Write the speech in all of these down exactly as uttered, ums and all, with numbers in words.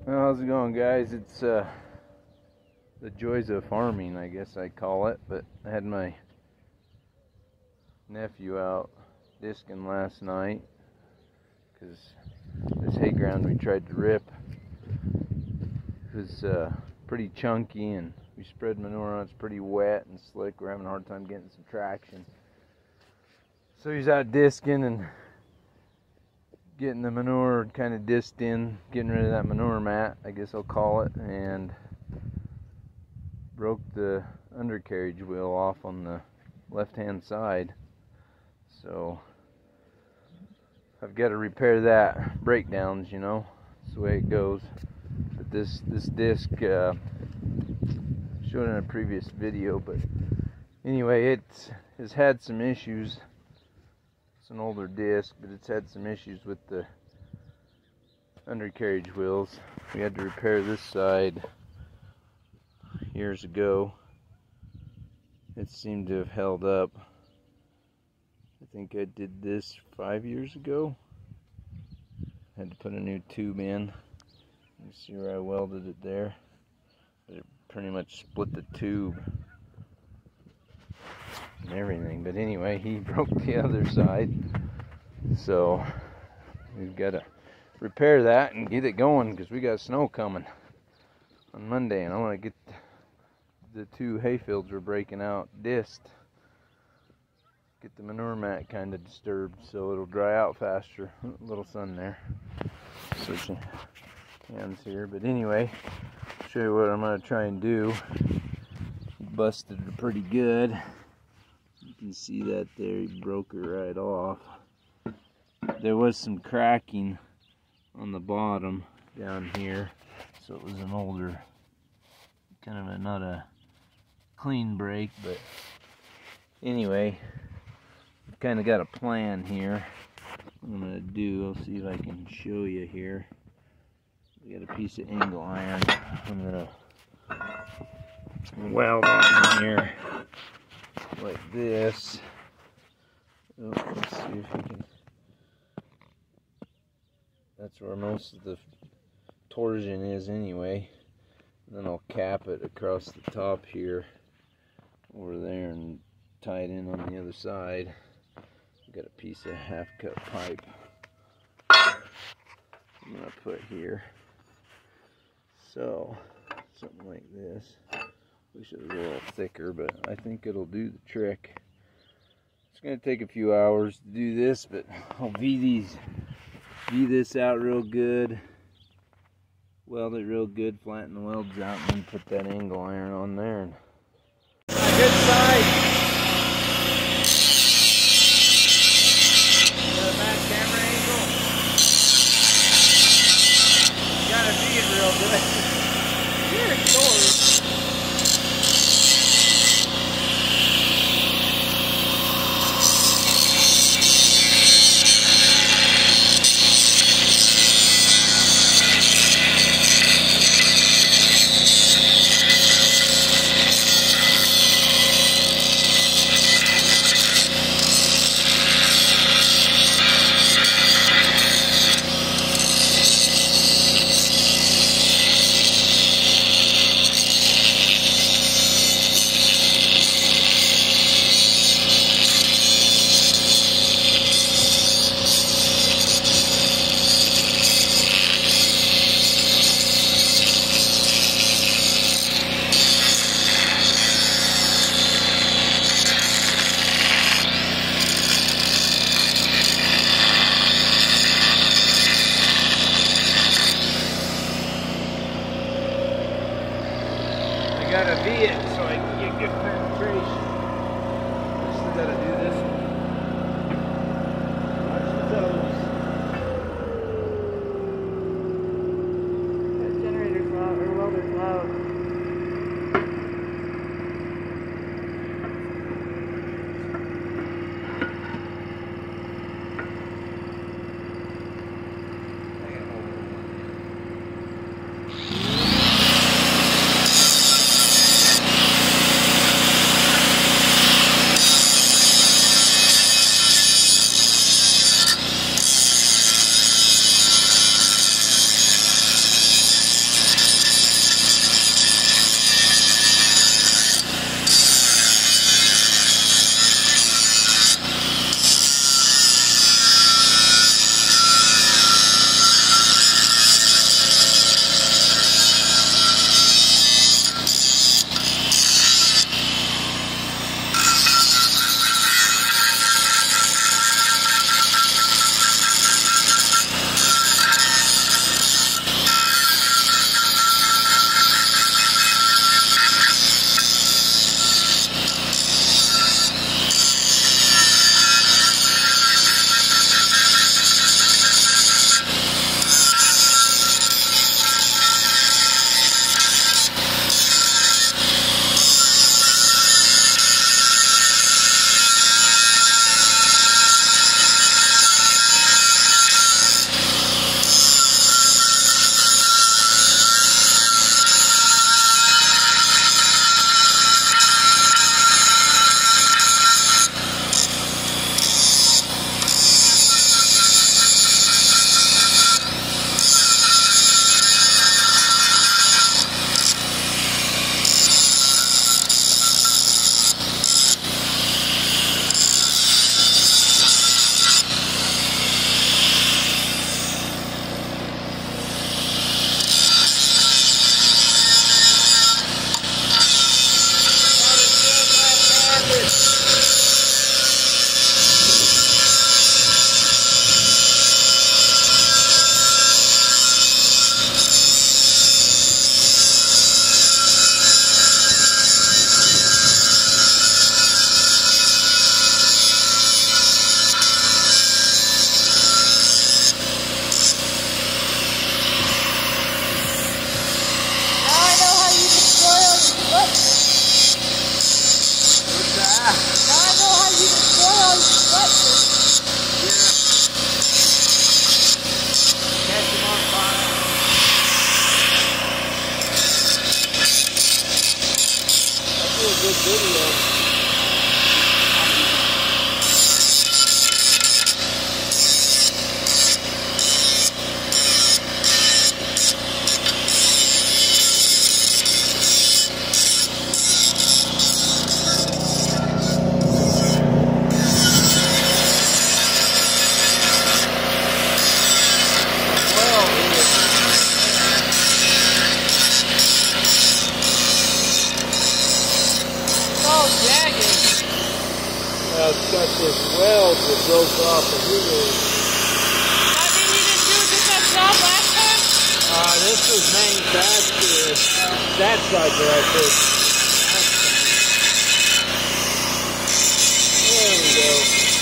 Well, how's it going, guys? It's uh, the joys of farming, I guess I call it. But I had my nephew out discing last night because this hay ground we tried to rip was uh, pretty chunky, and we spread manure on it. It's pretty wet and slick. We're having a hard time getting some traction. So he's out discing and getting the manure kind of disced in, getting rid of that manure mat, I guess I'll call it, and broke the undercarriage wheel off on the left hand side. So I've got to repair that. Breakdowns, you know, that's the way it goes. But this this disc uh, showed in a previous video, but anyway, it has had some issues. It's an older disc, but it's had some issues with the undercarriage wheels. We had to repair this side years ago. It seemed to have held up. I think I did this five years ago. Had to put a new tube in. You see where I welded it there? But it pretty much split the tube and everything. But anyway, he broke the other side, so we've got to repair that and get it going because we got snow coming on Monday, and I want to get the two hay fields we're breaking out disced, get the manure mat kind of disturbed so it'll dry out faster. A little sun there, switching hands here. But anyway, I'll show you what I'm going to try and do. Busted it pretty good. You can see that there, he broke it right off. There was some cracking on the bottom down here, so it was an older, kind of a, not a clean break, but anyway, I've kind of got a plan here. What I'm going to do, I'll see if I can show you here. We got a piece of angle iron I'm going to weld on here like this. Oh, let's see if we can. That's where most of the torsion is anyway. And then I'll cap it across the top here, over there, and tie it in on the other side. I've got a piece of half cut pipe I'm gonna put here. So something like this. Wish it was a little thicker, but I think it'll do the trick. It's going to take a few hours to do this, but I'll V these, V this out real good, weld it real good, flatten the welds out, and then put that angle iron on there. And good side. Got a bad camera angle. Gotta V it real good. Here it goes. Gotta V it so I can get good penetration. I still gotta do this one. Watch the toes. That generator's loud, or welder's loud. Catch him on fire. That'd be a good video. Well, it's got this weld that broke off of here. That didn't you just do just that job last time? Uh, this was manufactured. That side that I put. There we go.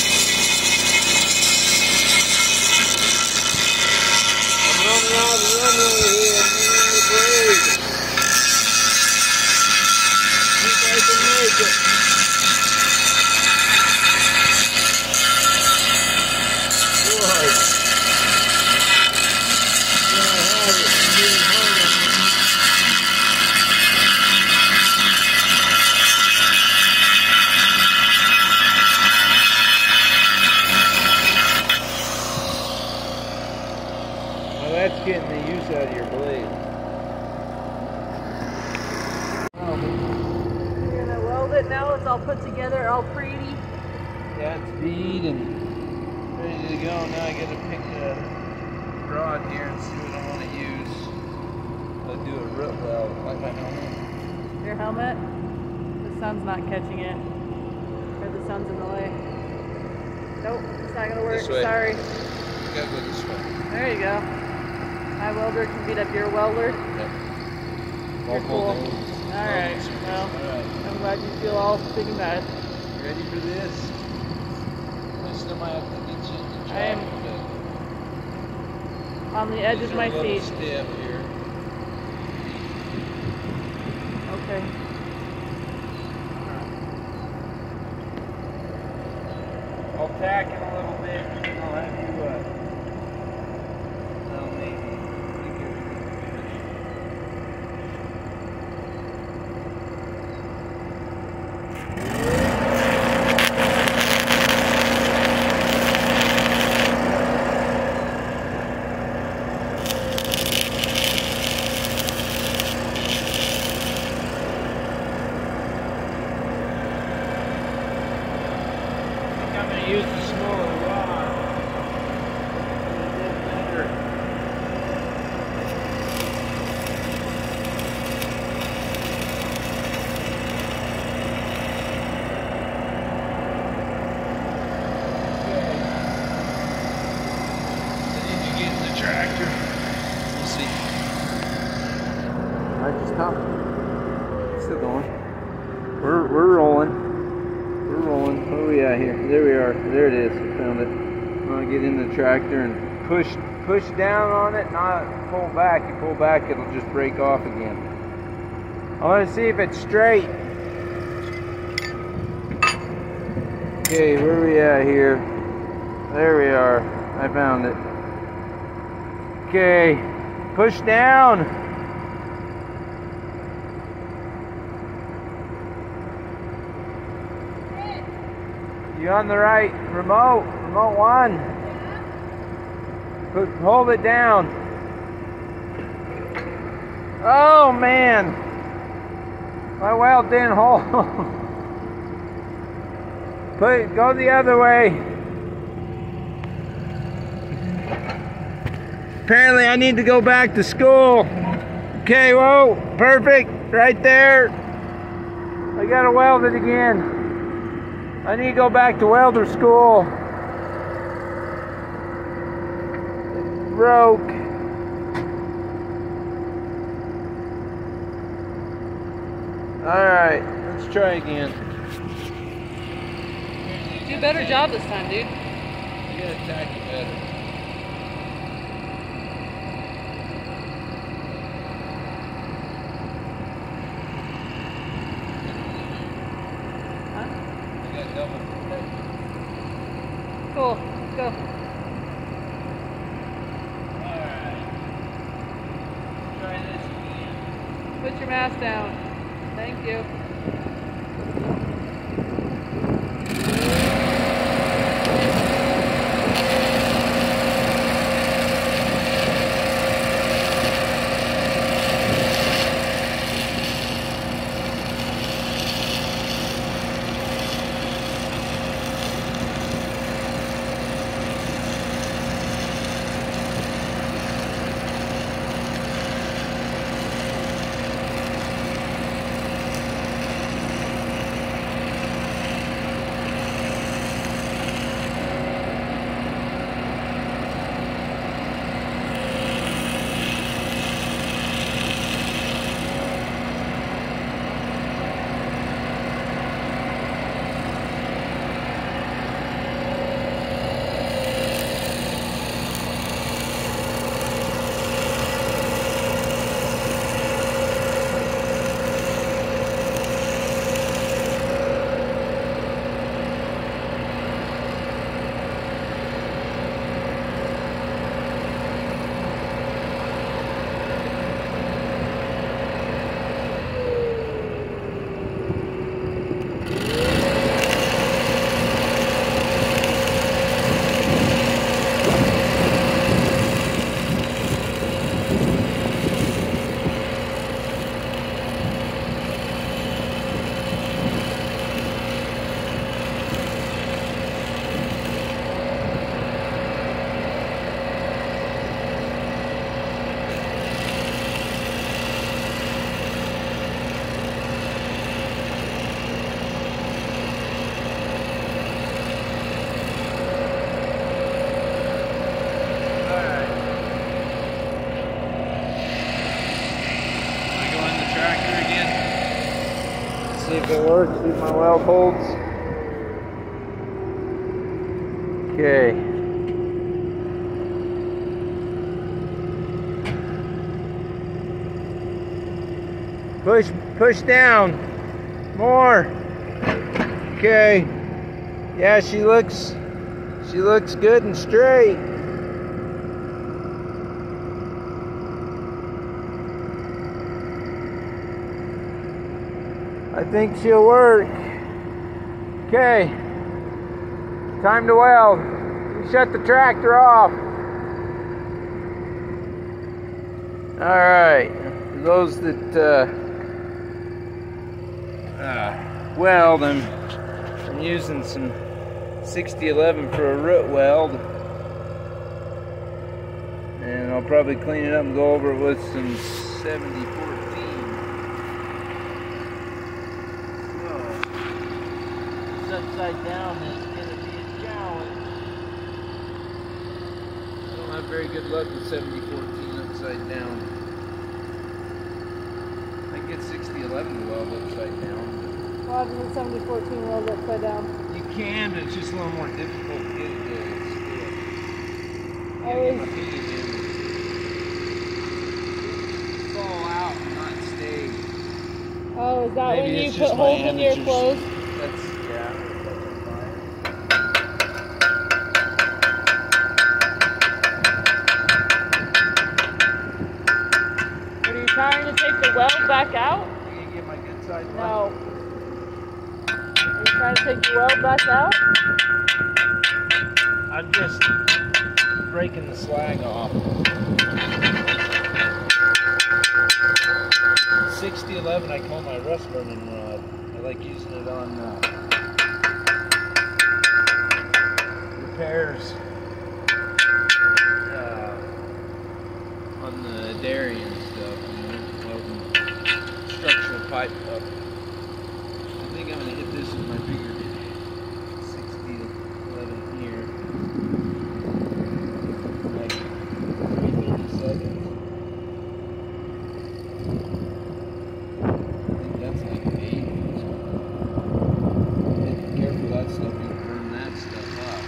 I'm running out of the runway here. I'm running the blade. Think I can make it. Well, that's getting the use out of your blade. You're gonna weld it now. It's all put together, all pretty. Yeah, it's bead and ready to go. Now I gotta pick a rod here and see what I want to use. I'll do a root weld like my helmet. Your helmet. The sun's not catching it. Or the sun's in the way. Nope, it's not gonna work. This way. Sorry. You gotta go this way. There you go. My welder can beat up your welder. Yep. You're cool. Alright, well, Alright. I'm glad you feel all big and bad. Ready for this? I still might have to get you in the I am tractor, on the edge but of these are my a little seat. stiff here. Okay. I'll tack it a little bit and then I'll have you, uh, well, maybe. I think everything's finished. I'm going to use the smaller rod. It's a bit better. Okay. I need to get in the tractor. We'll see. I just stopped. Still going. We're, we're rolling. We're rolling. Where are we at here? There we are. There it is. I found it. I'm gonna get in the tractor and push push down on it, not pull back. You pull back, it'll just break off again. I want to see if it's straight. Okay, where are we at here? There we are. I found it. Okay, push down. You on the right remote, remote one. Put, hold it down. Oh man, my weld didn't hold. Put it, go the other way. Apparently I need to go back to school. Okay, whoa, perfect, right there. I gotta weld it again. I need to go back to welder school. It broke. Alright, let's try again. Do a better job this time, dude. You gotta tack it better. Huh? You got double protection. put your mask down. Thank you. See if it works, see if my weld holds. Okay. Push, push down. More. Okay. Yeah, she looks, she looks good and straight. I think she'll work. Okay, time to weld. Shut the tractor off. All right, for those that uh, uh, weld, I'm, I'm using some sixty eleven for a root weld, and I'll probably clean it up and go over it with some seventy fourteen. Upside down, it's gonna be a challenge. I don't have very good luck with seventy fourteen upside down. I can get sixty eleven to weld upside down. Well, I've been seventy fourteen weld upside down. You can, but it's just a little more difficult to get it to stick. Always. Fall out and not stay. Oh, is that Maybe when you it's put just my holes in your amateurs. clothes? That's, yeah. Are you trying to take the weld back out? You gonna get my good side left? No. Are you trying to take the weld back out? I'm just breaking the slag off. sixty eleven I call my rust burning rod. I like using it on uh, repairs uh, on the dairy and stuff, you know, welding structural pipe up. I think I'm going to hit this with my bigger sixty eleven here. Like three thirty-seven. I think that's like an eight. Be careful that stuff, you can burn that stuff up.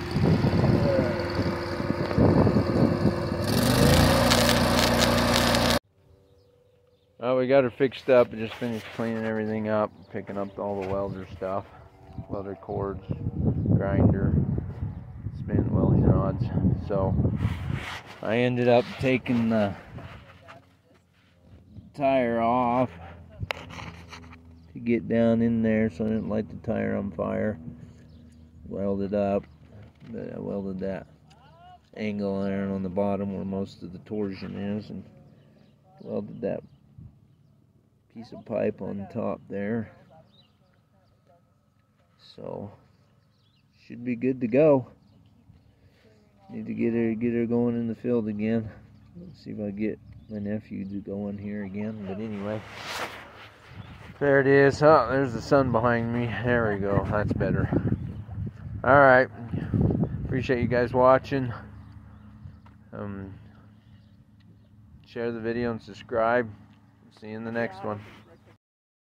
Well, we got her fixed up. I just finished cleaning everything up, picking up all the welder stuff, welder cords, grinder, spin welding rods. So I ended up taking the tire off to get down in there, so I didn't light the tire on fire. Welded up, but I welded that angle iron on the bottom where most of the torsion is, and welded that piece of pipe on top there. So should be good to go. Need to get her get her going in the field again. Let's see if I get my nephew to go in here again. But anyway, there it is. Oh, there's the sun behind me. There we go. That's better. All right. Appreciate you guys watching. Um, share the video and subscribe. See you in the next one.